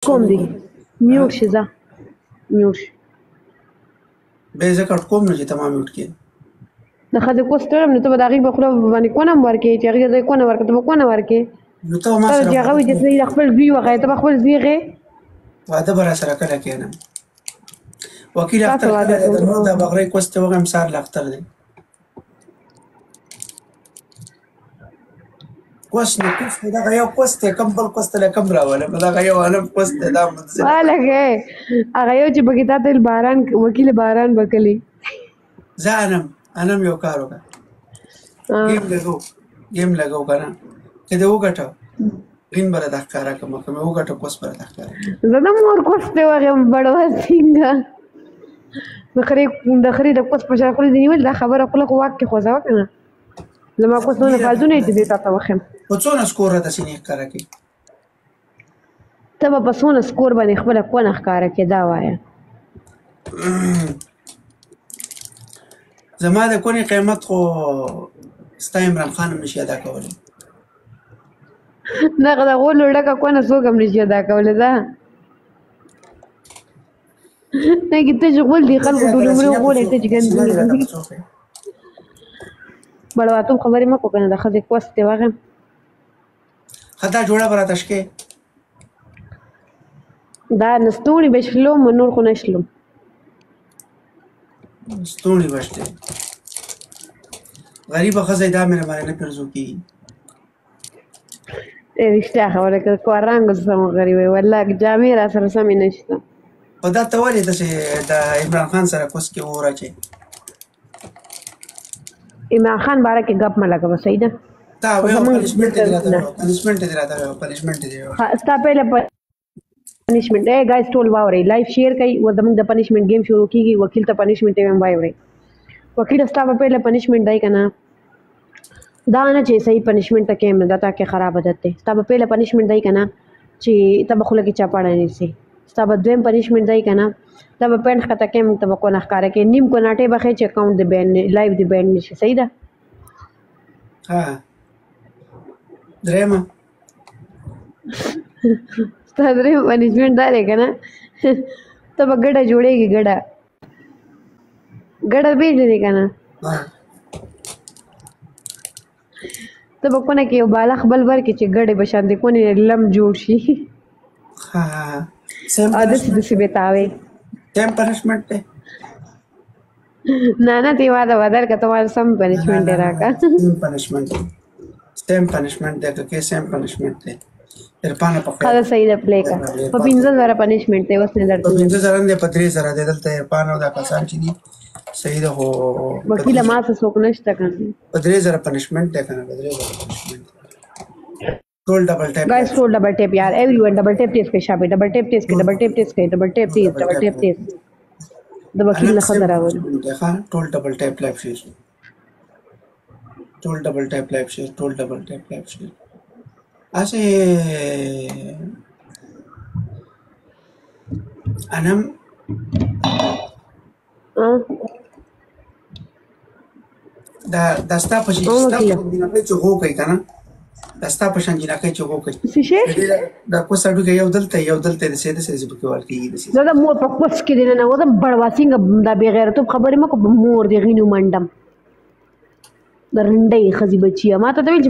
کوم دی میوټ شي ځه میوټ شي به زه کټ کوم نه چې تمام میوټ کې د ښځې کوس کړم نو ته به د هغې په خوله باندې کونه هم ورکړې چې هغې ته کونه ورکړه ته به کونه ورکړې نو ته ما ته سره چې هغه وایي چې زه خپل زوی وغږې ته به خپل زوی غې واده به راسره کله کېنم وکیل تاسو اختر واده کله دی د کوئ؟ نور د بغرۍ کوس ته وغیم سهار له اختر دی کوس نو کوس دی دغه یو کوس دی کوم بل کوس ته له کوم راولم دغه یو هلم کوس دی دا هلکه هغه یو چې پکې تا ته باران وکیل باران به کلي زه انم یو کار وکړه گیم لګو که نه چې دې وګټه غین به راته ښکاره کړم که مې وګټه کوس به راته ښکاره زه د مور کوس ته وغیم بړوه څنګه د خرې د کوس په شا خولې دې نیول دا خبره خوله خو واک کې خوځوه که نه زما کوس نو فالتو نه چې دې تا ته وښیم په څونه سکور راته سینې ښکاره کړي ته به په څونه سکور باندې خپله کونه ښکاره کړې دا وایه زما د کونې قیمت خو ستا عمران خان هم نشي ادا کولی دغه د غولو ډکه کونه څوک هم نشي ادا کولی ده نه کې ته چې غول دي خلکو ټول عمر وغولې ته چې ګندونه بړواتوب خبرې مه کوه که نه د ښځې کوس دې واغیم ښه دا جوړه به راته شکې دا نستوڼي به شلوم نور خو نه شلوم ستوني بشته غریبه ښځه دا مې باندې نه پرزو کېږي رښتیا خبره که کوارانګو سم غریبه والله جامې را سره سمې نشته خو دا ته ولې داسې د عمران خان سره کوس کې وراچې عمران خان باره کې ګپ مه لګوه صحیح ده دا وایو پنشمنټ دې راته وایو پنشمنټ دې راته وایو پنشمنټ دې وایو ستا پهله پنشمنټ اے ګایز ټول واورئ لایف شیر کوي و زموږ د پنشمنټ گیم شروع کیږي وکیل ته پنشمنټ یې هم واورئ وکیل ستا به پهله پنشمنټ دی که نه دا نه چې صحیح پنشمنټ ته کېم دا تا کې خراب عادت دی ستا به پهله پنشمنټ دی که نه چې ته به خوله کې چاپاړه نیسي ستا به دویم پنشمنټ دی که نه ته به پینټ ښکته کې موږ ته به کونه ښکاره کې نیم کوناټې به ښې چې اکاونټ دې بین لایف دې بین نشي صحیح ده ها درېیمه ستا درېیم پنشمنټ دا دی که نه ته به ګډه جوړېږي ګډه پېژنې که نه ته به کونه کې یو بالښت بل ورکړې چې ګډې به شانتې کونې لم جوړ شي او داسې داسې به تاوې سیم پنشمنټ دی نه تی واده بدل که ته مال سم پنشمنټ دی راکړه سیم پنشمنټ دی که کې سیم پنشمنټ دی عرفانه په ښه ده صحیح ده پلی کړه په 15,000 پنشمنټ دی اوس مې درته په 15,000 دی په 3,000 دی دلته عرفان او دا کسان چې دي صحیح ده خو وکیله ما څه څوک نشته که نه په 3,000 پنشمنټ دی که نه په 3,000 پنشمنټ ټول ډبل ټیپ guys ټول ډبل ټیپ یار everyone ډبل ټیپ تیز کوي شابه ډبل ټیپ تیز کوي ډبل ټیپ تیز کوي ډبل ټیپ تیز ډبل ټیپ تیز د وکیل نه خبر راوړي ټول ډبل ټیپ لایف شیر ټول ډبل ټیپ لایف شیر ټول ډبل ټیپ لایف شیر اسه انم دا ستا په شي ستا په جنکۍ چې هو کوي که نه دا ستا په شان جنکۍ چې هو کوي څه شی دا کوس هډوکی یو دلته داسې پکې ول کېږي زه د مور په کوس کې دې ننوتم بړوا څنګه دا بېغیرتوب خبرې مه کوه مور دې غینو منډم د رنډۍ ښځې بچیه ما ته ته ویل